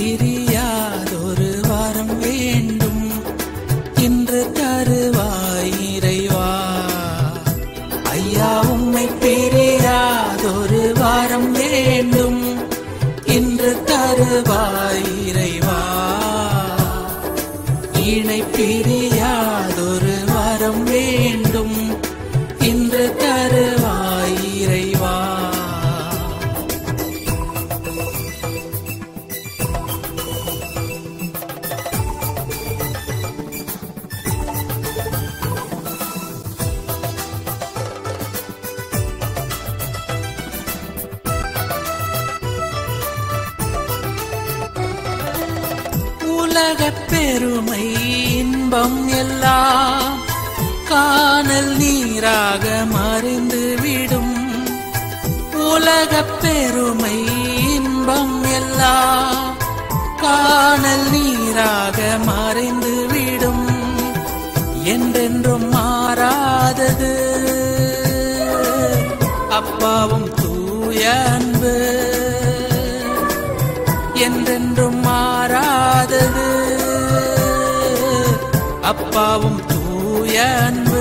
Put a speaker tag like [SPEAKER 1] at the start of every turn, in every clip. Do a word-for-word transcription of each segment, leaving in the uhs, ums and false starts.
[SPEAKER 1] பிரியாதொரு வரம் வேண்டும் இன்று தருவாய் இறைவா. ஐயா உம்மை பிரியாதொரு வரம் வேண்டும் இன்று தருவாய் இறைவா. இணை பிரியாதொரு வரம் வேண்டும் இன்று தருவாய் இறைவா. உலகப் பெருமை இன்பம் எல்லாம் காணல் நீராக மறைந்து விடும். உலகப் பெருமை இன்பம் எல்லாம் காணல் நீராக மறைந்து விடும். என்றென்றும் மாறாதது அப்பாவும் தூய அன்பு. என்றென்றும் மாறாதது அப்பாவும் தூய அன்பு.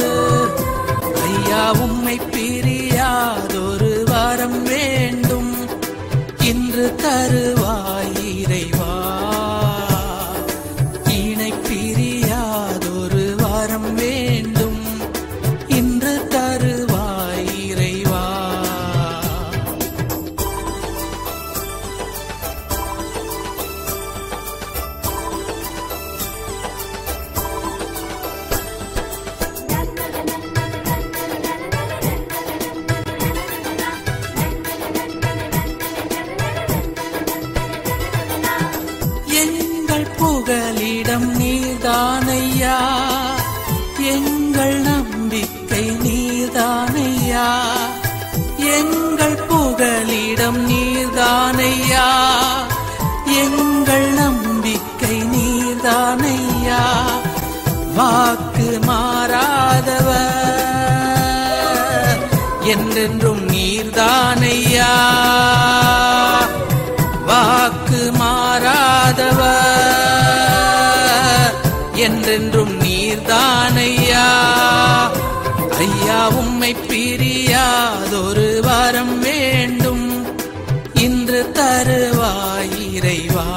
[SPEAKER 1] ஐயா உம்மை பிரியாதொரு வரம் வேண்டும் இன்று தருவாய் இறைவா. இணை பிரியாதொரு வரம் வேண்டும் இன்று தருவாய் இறைவா. எங்கள் புகலிடம் நீர்தானையா, எங்கள் நம்பிக்கை நீர்தானையா. எங்கள் புகலிடம் நீர்தானையா, எங்கள் நம்பிக்கை நீர்தானையா. வாக்கு மாறாதவர் என்றென்றும் நீர்தானையா. வாக்கு மாறாதவர் என்றென்றும் நீர்தானையா. ஐயா உம்மை பிரியாதொரு வரம் வேண்டும் இன்று தருவாய் இறைவா.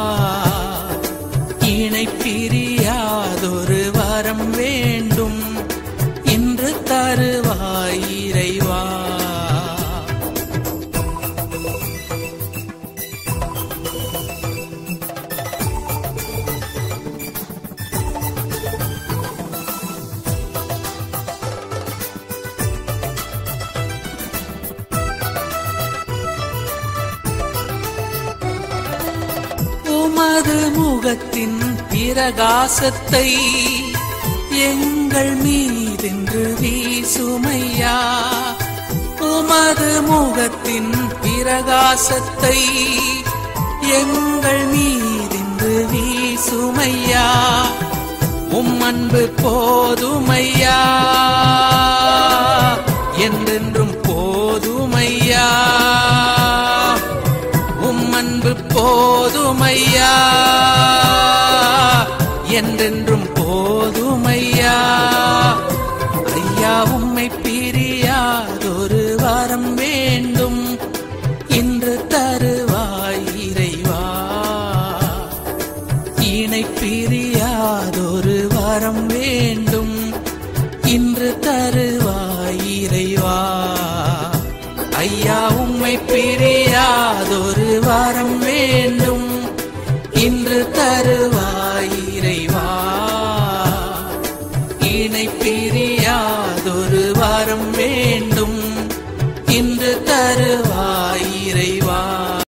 [SPEAKER 1] இணை பிரியாதொரு வரம் வேண்டும் இன்று தருவாய் இறைவா. உமது முகத்தின் பிரகாசத்தை எங்கள் மீதென்று வீசுமையா. உமது முகத்தின் பிரகாசத்தை எங்கள் மீதென்று வீசுமையா. உம் அன்பு போதுமையா, என்றென்றும் போதுமையா. உம் அன்பு போதுமையா, என்றென்றும்